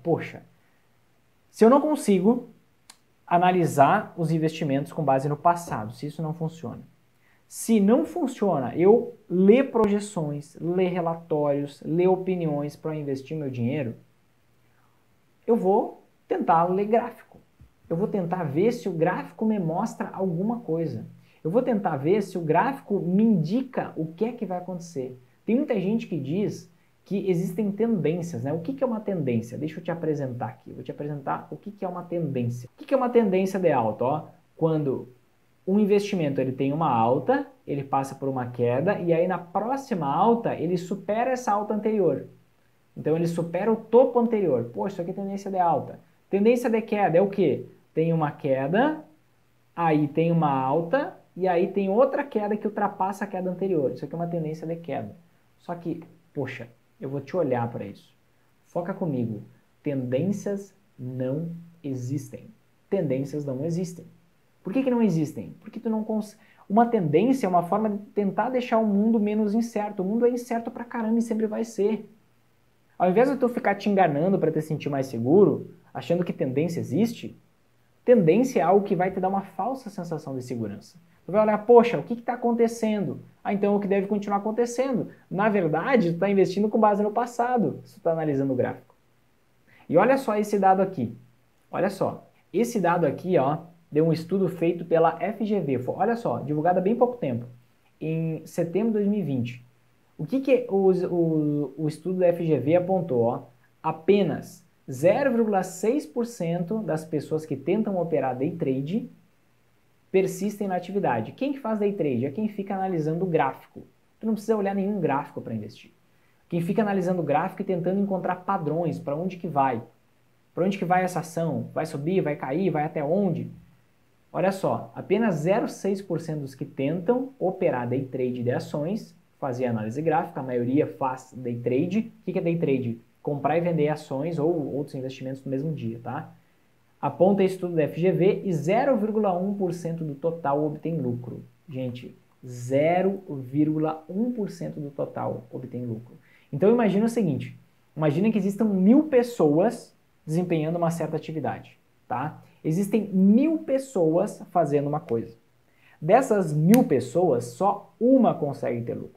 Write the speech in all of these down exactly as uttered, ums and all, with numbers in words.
poxa, se eu não consigo analisar os investimentos com base no passado, se isso não funciona, se não funciona eu ler projeções, ler relatórios, ler opiniões para investir meu dinheiro, eu vou tentar ler gráfico. Eu vou tentar ver se o gráfico me mostra alguma coisa. Eu vou tentar ver se o gráfico me indica o que é que vai acontecer. Tem muita gente que diz que existem tendências, né? O que que é uma tendência? Deixa eu te apresentar aqui. Eu vou te apresentar o que que é uma tendência. O que que é uma tendência de alta? Ó, quando um investimento ele tem uma alta, ele passa por uma queda e aí na próxima alta ele supera essa alta anterior. Então ele supera o topo anterior. Poxa, isso aqui é tendência de alta. Tendência de queda é o quê? Tem uma queda, aí tem uma alta e aí tem outra queda que ultrapassa a queda anterior. Isso aqui é uma tendência de queda. Só que, poxa, eu vou te olhar para isso. Foca comigo. Tendências não existem. Tendências não existem. Por que que não existem? Porque tu não cons... Uma tendência é uma forma de tentar deixar o mundo menos incerto. O mundo é incerto pra caramba e sempre vai ser. Ao invés de tu ficar te enganando para te sentir mais seguro, achando que tendência existe, tendência é algo que vai te dar uma falsa sensação de segurança. Tu vai olhar, poxa, o que está acontecendo? Ah, então o que deve continuar acontecendo? Na verdade, tu está investindo com base no passado, se tu está analisando o gráfico. E olha só esse dado aqui. Olha só. Esse dado aqui, ó, deu um estudo feito pela F G V. Olha só, divulgado há bem pouco tempo, em setembro de dois mil e vinte. O que, que o, o, o estudo da F G V apontou? Ó? Apenas zero vírgula seis por cento das pessoas que tentam operar day trade persistem na atividade. Quem que faz day trade? É quem fica analisando o gráfico. Tu não precisa olhar nenhum gráfico para investir. Quem fica analisando o gráfico e tentando encontrar padrões, para onde que vai. Para onde que vai essa ação? Vai subir, vai cair, vai até onde? Olha só, apenas zero vírgula seis por cento dos que tentam operar day trade de ações fazer análise gráfica, a maioria faz day trade. O que é day trade? Comprar e vender ações ou outros investimentos no mesmo dia, tá? Aponta estudo da F G V e zero vírgula um por cento do total obtém lucro. Gente, zero vírgula um por cento do total obtém lucro. Então imagina o seguinte, imagina que existam mil pessoas desempenhando uma certa atividade, tá? Existem mil pessoas fazendo uma coisa. Dessas mil pessoas, só uma consegue ter lucro.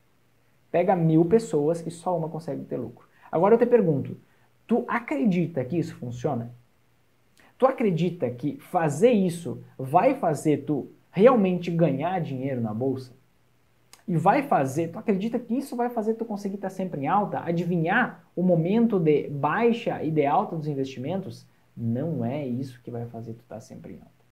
Pega mil pessoas e só uma consegue ter lucro. Agora eu te pergunto, tu acredita que isso funciona? Tu acredita que fazer isso vai fazer tu realmente ganhar dinheiro na bolsa? E vai fazer, tu acredita que isso vai fazer tu conseguir estar sempre em alta? Adivinhar o momento de baixa e de alta dos investimentos? Não é isso que vai fazer tu estar sempre em alta.